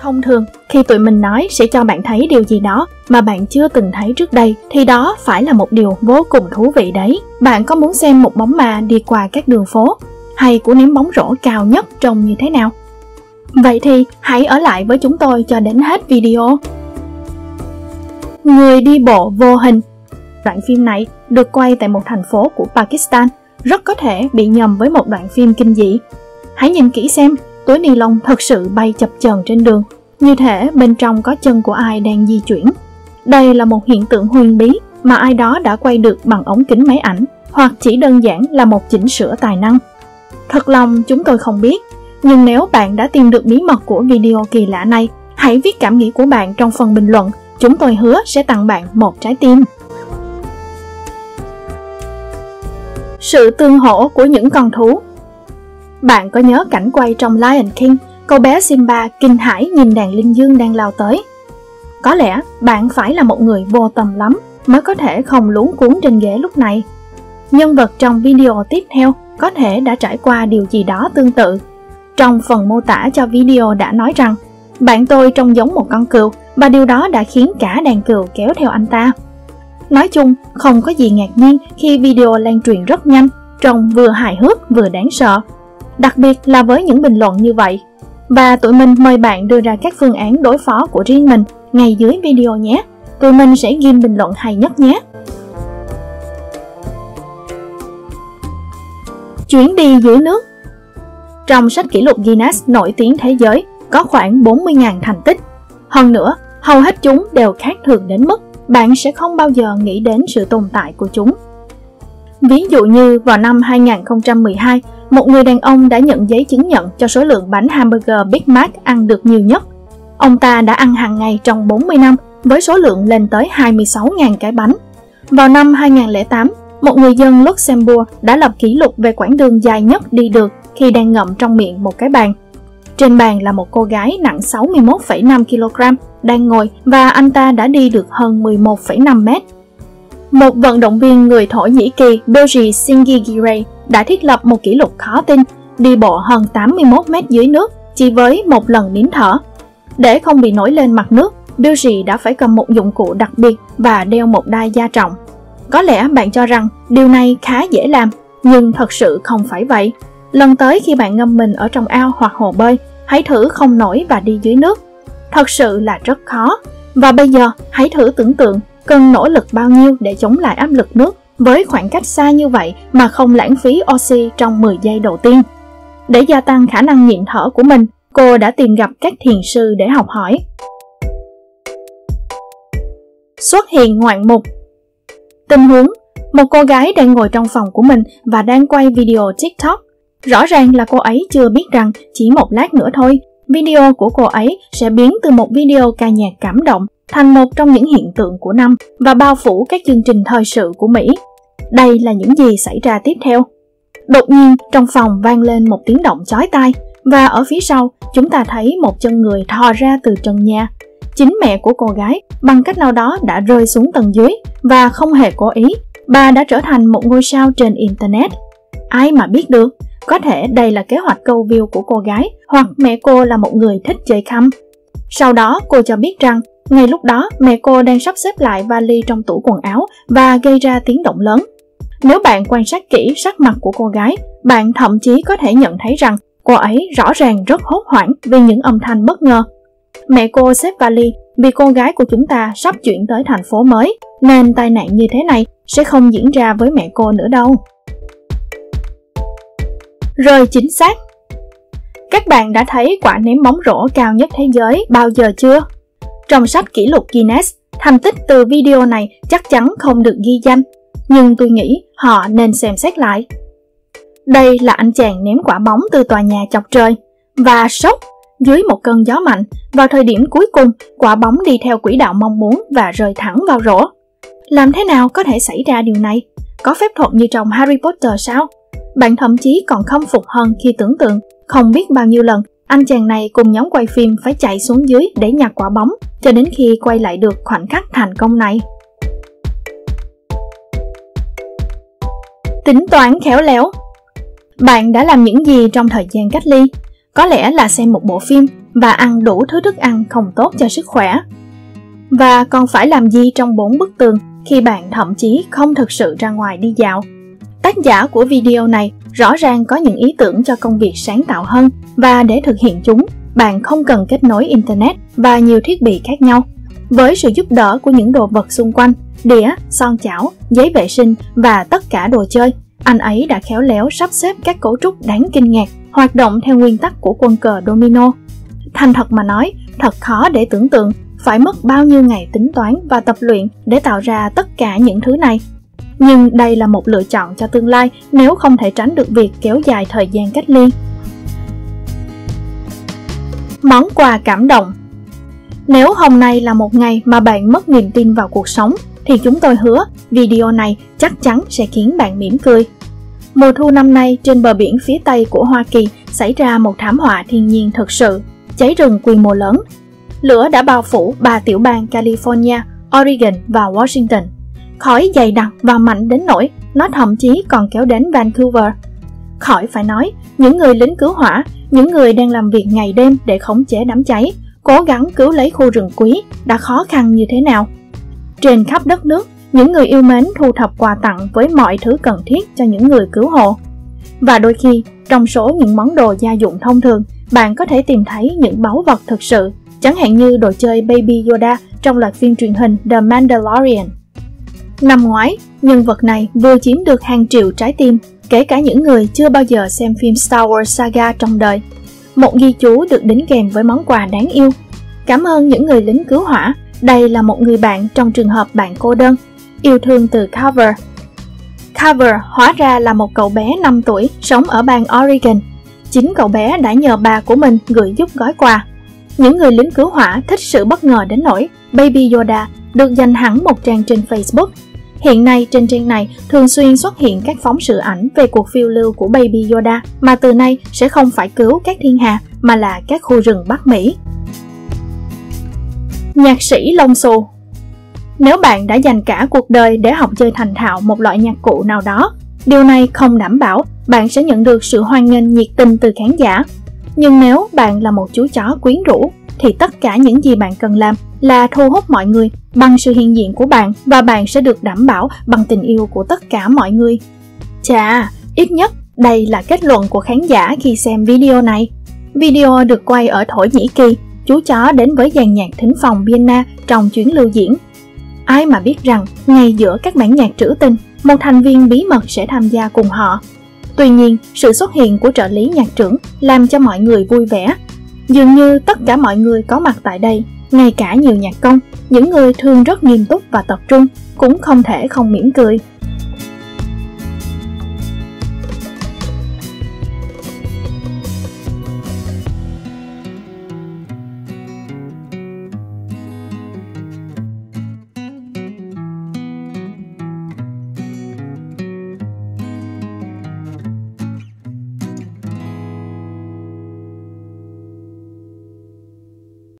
Thông thường, khi tụi mình nói sẽ cho bạn thấy điều gì đó mà bạn chưa từng thấy trước đây, thì đó phải là một điều vô cùng thú vị đấy. Bạn có muốn xem một bóng ma đi qua các đường phố, hay cú ném bóng rổ cao nhất trông như thế nào? Vậy thì hãy ở lại với chúng tôi cho đến hết video. Người đi bộ vô hình. Đoạn phim này được quay tại một thành phố của Pakistan, rất có thể bị nhầm với một đoạn phim kinh dị. Hãy nhìn kỹ xem, túi ni lông thực sự bay chập chờn trên đường, như thể bên trong có chân của ai đang di chuyển. Đây là một hiện tượng huyền bí mà ai đó đã quay được bằng ống kính máy ảnh, hoặc chỉ đơn giản là một chỉnh sửa tài năng. Thật lòng chúng tôi không biết, nhưng nếu bạn đã tìm được bí mật của video kỳ lạ này, hãy viết cảm nghĩ của bạn trong phần bình luận. Chúng tôi hứa sẽ tặng bạn một trái tim. Sự tương hỗ của những con thú. Bạn có nhớ cảnh quay trong Lion King, cậu bé Simba kinh hãi nhìn đàn linh dương đang lao tới? Có lẽ bạn phải là một người vô tâm lắm mới có thể không luống cuống trên ghế lúc này. Nhân vật trong video tiếp theo có thể đã trải qua điều gì đó tương tự. Trong phần mô tả cho video đã nói rằng bạn tôi trông giống một con cừu, và điều đó đã khiến cả đàn cừu kéo theo anh ta. Nói chung, không có gì ngạc nhiên khi video lan truyền rất nhanh, trông vừa hài hước vừa đáng sợ. Đặc biệt là với những bình luận như vậy. Và tụi mình mời bạn đưa ra các phương án đối phó của riêng mình ngay dưới video nhé. Tụi mình sẽ ghim bình luận hay nhất nhé. Chuyến đi dưới nước. Trong sách kỷ lục Guinness nổi tiếng thế giới có khoảng 40.000 thành tích. Hơn nữa, hầu hết chúng đều khác thường đến mức bạn sẽ không bao giờ nghĩ đến sự tồn tại của chúng. Ví dụ như vào năm 2012, một người đàn ông đã nhận giấy chứng nhận cho số lượng bánh hamburger Big Mac ăn được nhiều nhất. Ông ta đã ăn hàng ngày trong 40 năm với số lượng lên tới 26.000 cái bánh. Vào năm 2008, một người dân Luxembourg đã lập kỷ lục về quãng đường dài nhất đi được khi đang ngậm trong miệng một cái bàn. Trên bàn là một cô gái nặng 61,5 kg đang ngồi, và anh ta đã đi được hơn 11,5 mét. Một vận động viên người Thổ Nhĩ Kỳ Belgi Singigire đã thiết lập một kỷ lục khó tin, đi bộ hơn 81 mét dưới nước chỉ với một lần nín thở. Để không bị nổi lên mặt nước, Belgi đã phải cầm một dụng cụ đặc biệt và đeo một đai da trọng. Có lẽ bạn cho rằng điều này khá dễ làm, nhưng thật sự không phải vậy. Lần tới khi bạn ngâm mình ở trong ao hoặc hồ bơi, hãy thử không nổi và đi dưới nước. Thật sự là rất khó. Và bây giờ hãy thử tưởng tượng cần nỗ lực bao nhiêu để chống lại áp lực nước với khoảng cách xa như vậy mà không lãng phí oxy trong 10 giây đầu tiên. Để gia tăng khả năng nhịn thở của mình, cô đã tìm gặp các thiền sư để học hỏi. Xuất hiện ngoạn mục. Tình huống: một cô gái đang ngồi trong phòng của mình và đang quay video TikTok. Rõ ràng là cô ấy chưa biết rằng chỉ một lát nữa thôi, video của cô ấy sẽ biến từ một video ca nhạc cảm động thành một trong những hiện tượng của năm và bao phủ các chương trình thời sự của Mỹ. Đây là những gì xảy ra tiếp theo. Đột nhiên, trong phòng vang lên một tiếng động chói tai, và ở phía sau, chúng ta thấy một chân người thò ra từ trần nhà. Chính mẹ của cô gái, bằng cách nào đó đã rơi xuống tầng dưới, và không hề cố ý, bà đã trở thành một ngôi sao trên Internet. Ai mà biết được, có thể đây là kế hoạch câu view của cô gái, hoặc mẹ cô là một người thích chơi khăm. Sau đó, cô cho biết rằng, ngay lúc đó mẹ cô đang sắp xếp lại vali trong tủ quần áo và gây ra tiếng động lớn. Nếu bạn quan sát kỹ sắc mặt của cô gái, bạn thậm chí có thể nhận thấy rằng cô ấy rõ ràng rất hốt hoảng vì những âm thanh bất ngờ. Mẹ cô xếp vali vì cô gái của chúng ta sắp chuyển tới thành phố mới, nên tai nạn như thế này sẽ không diễn ra với mẹ cô nữa đâu. Rơi chính xác. Các bạn đã thấy quả ném bóng rổ cao nhất thế giới bao giờ chưa? Trong sách kỷ lục Guinness, thành tích từ video này chắc chắn không được ghi danh, nhưng tôi nghĩ họ nên xem xét lại. Đây là anh chàng ném quả bóng từ tòa nhà chọc trời, và sốc, dưới một cơn gió mạnh, vào thời điểm cuối cùng, quả bóng đi theo quỹ đạo mong muốn và rơi thẳng vào rổ. Làm thế nào có thể xảy ra điều này? Có phép thuật như trong Harry Potter sao? Bạn thậm chí còn khâm phục hơn khi tưởng tượng không biết bao nhiêu lần anh chàng này cùng nhóm quay phim phải chạy xuống dưới để nhặt quả bóng cho đến khi quay lại được khoảnh khắc thành công này. Tính toán khéo léo. Bạn đã làm những gì trong thời gian cách ly? Có lẽ là xem một bộ phim, và ăn đủ thứ thức ăn không tốt cho sức khỏe. Và còn phải làm gì trong 4 bức tường khi bạn thậm chí không thực sự ra ngoài đi dạo? Tác giả của video này rõ ràng có những ý tưởng cho công việc sáng tạo hơn, và để thực hiện chúng, bạn không cần kết nối Internet và nhiều thiết bị khác nhau. Với sự giúp đỡ của những đồ vật xung quanh, đĩa, son chảo, giấy vệ sinh và tất cả đồ chơi, anh ấy đã khéo léo sắp xếp các cấu trúc đáng kinh ngạc, hoạt động theo nguyên tắc của quân cờ domino. Thành thật mà nói, thật khó để tưởng tượng phải mất bao nhiêu ngày tính toán và tập luyện để tạo ra tất cả những thứ này. Nhưng đây là một lựa chọn cho tương lai nếu không thể tránh được việc kéo dài thời gian cách ly. Món quà cảm động. Nếu hôm nay là một ngày mà bạn mất niềm tin vào cuộc sống, thì chúng tôi hứa video này chắc chắn sẽ khiến bạn mỉm cười. Mùa thu năm nay, trên bờ biển phía Tây của Hoa Kỳ xảy ra một thảm họa thiên nhiên thực sự, cháy rừng quy mô lớn. Lửa đã bao phủ 3 tiểu bang California, Oregon và Washington. Khói dày đặc và mạnh đến nỗi nó thậm chí còn kéo đến Vancouver. Khỏi phải nói, những người lính cứu hỏa, những người đang làm việc ngày đêm để khống chế đám cháy, cố gắng cứu lấy khu rừng quý đã khó khăn như thế nào. Trên khắp đất nước, những người yêu mến thu thập quà tặng với mọi thứ cần thiết cho những người cứu hộ. Và đôi khi, trong số những món đồ gia dụng thông thường, bạn có thể tìm thấy những báu vật thực sự, chẳng hạn như đồ chơi Baby Yoda trong loạt phim truyền hình The Mandalorian. Năm ngoái, nhân vật này vừa chiếm được hàng triệu trái tim, kể cả những người chưa bao giờ xem phim Star Wars Saga trong đời. Một ghi chú được đính kèm với món quà đáng yêu. Cảm ơn những người lính cứu hỏa, đây là một người bạn trong trường hợp bạn cô đơn. Yêu thương từ Carver. Carver hóa ra là một cậu bé 5 tuổi sống ở bang Oregon. Chính cậu bé đã nhờ bà của mình gửi giúp gói quà. Những người lính cứu hỏa thích sự bất ngờ đến nỗi Baby Yoda được dành hẳn một trang trên Facebook. Hiện nay trên trang này thường xuyên xuất hiện các phóng sự ảnh về cuộc phiêu lưu của Baby Yoda, mà từ nay sẽ không phải cứu các thiên hà mà là các khu rừng Bắc Mỹ. Nhạc sĩ lông xù. Nếu bạn đã dành cả cuộc đời để học chơi thành thạo một loại nhạc cụ nào đó, điều này không đảm bảo bạn sẽ nhận được sự hoan nghênh nhiệt tình từ khán giả. Nhưng nếu bạn là một chú chó quyến rũ, thì tất cả những gì bạn cần làm là thu hút mọi người bằng sự hiện diện của bạn, và bạn sẽ được đảm bảo bằng tình yêu của tất cả mọi người. Chà, ít nhất đây là kết luận của khán giả khi xem video này. Video được quay ở Thổ Nhĩ Kỳ, chú chó đến với dàn nhạc thính phòng Vienna trong chuyến lưu diễn. Ai mà biết rằng, ngay giữa các bản nhạc trữ tình, một thành viên bí mật sẽ tham gia cùng họ. Tuy nhiên, sự xuất hiện của trợ lý nhạc trưởng làm cho mọi người vui vẻ. Dường như tất cả mọi người có mặt tại đây, ngay cả nhiều nhạc công, những người thường rất nghiêm túc và tập trung, cũng không thể không mỉm cười.